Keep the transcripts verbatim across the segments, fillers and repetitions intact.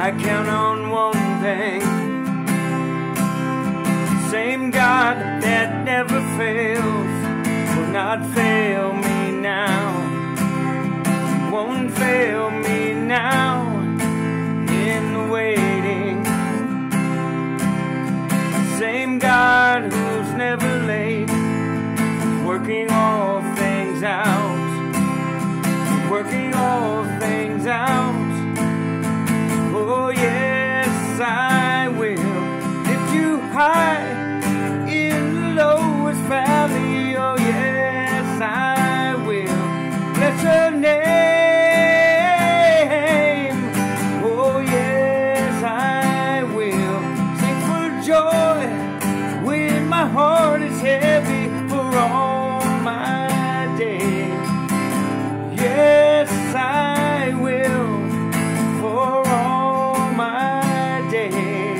I count on one thing, same God that never fails will not fail me now, won't fail me now in the waiting. Same God who's never late, working all things out, working all things out. Oh yes, I will lift you high in the lowest valley. Oh yes, I will bless your name. Oh yes, I will sing for joy when my heart is heavy for all my days. Yes, I will for all my days.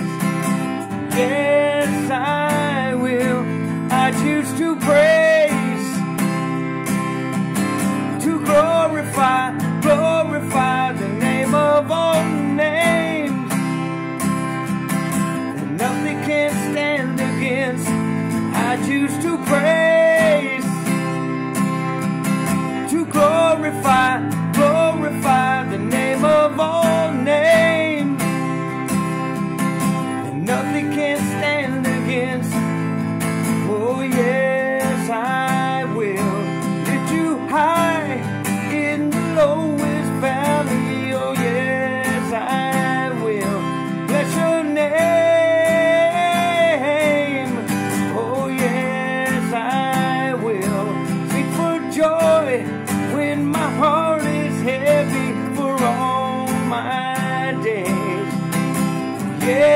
Yes, I will. I choose to praise, to glorify, glorify the name of all names. And nothing can stand against. I choose to praise, to glorify, glorify the name of all names. And nothing can stand against. Oh yes, I will lift you high in the lowest valley. Oh yes, I will bless your name. Oh yes, I will sing for joy when my heart heavy for all my days. Yeah.